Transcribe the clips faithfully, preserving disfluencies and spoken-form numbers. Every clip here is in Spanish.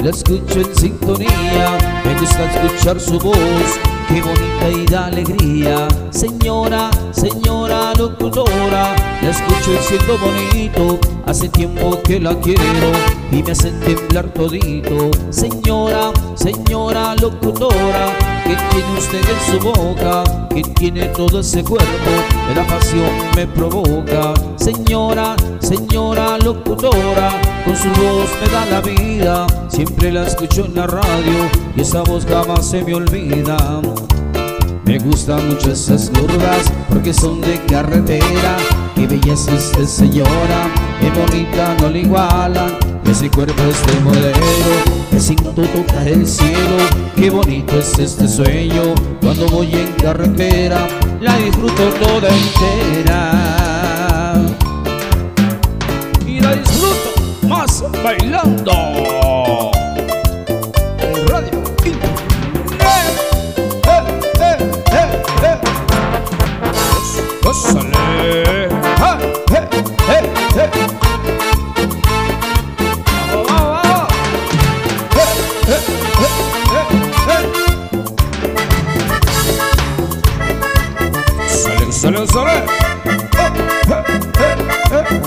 la escucho en sintonía. Me gusta escuchar su voz, qué bonita y da alegría. Señora, señora locutora, la escucho y siento bonito. Hace tiempo que la quiero y me hacen temblar todito. Señora, señora locutora, ¿qué tiene usted en su boca? ¿Qué tiene todo ese cuerpo? De la pasión me provoca. Señora, señora locutora, con su voz me da la vida. Siempre la escucho en la radio y esa voz jamás se me olvida. Me gustan mucho esas curvas porque son de carretera. Qué belleza es esta señora, qué bonita, no la igualan. Ese cuerpo es de modelo, me siento tocar el cielo. Qué bonito es este sueño, cuando voy en carretera la disfruto toda entera. Y la disfruto más bailando. En radio Internet. Eh, eh, eh, eh. Gózale. Ah, eh, eh, eh. Sale, sale. Oh, eh, eh, eh.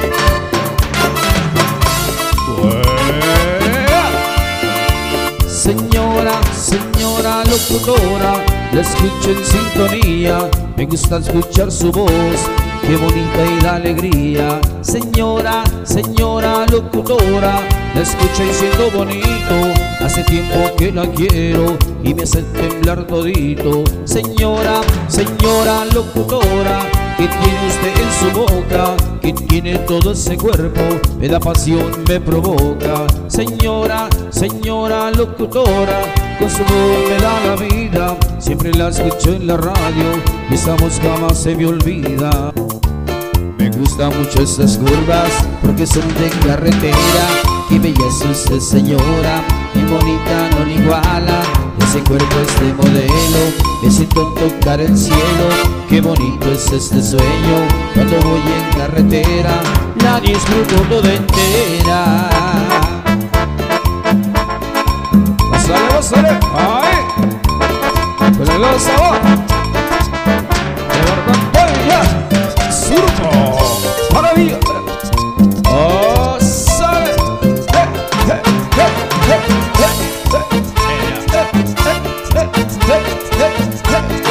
Señora, señora locutora, la escucho en sintonía. Me gusta escuchar su voz, qué bonita y da alegría. Señora, señora locutora, la escucho y siento bonito. Hace tiempo que la quiero y me hace temblar todito. Señora, señora locutora, ¿qué tiene usted en su boca? ¿Qué tiene todo ese cuerpo? Me da pasión, me provoca. Señora, señora locutora, con su voz me da la vida. Siempre la escucho en la radio y esa voz jamás se me olvida. Me gustan mucho esas curvas porque son de carretera. Qué belleza es esta señora, qué bonita, no la iguala. Ese cuerpo es de modelo, me siento tocar el cielo. Qué bonito es este sueño, cuando voy en carretera la disfruto toda entera. Pásale, pásale, ay, con el sabor de Barranquilla, surco, maravilla. Oh, sale, eh, eh, eh, eh, eh, eh, eh, eh, eh, eh, eh, eh.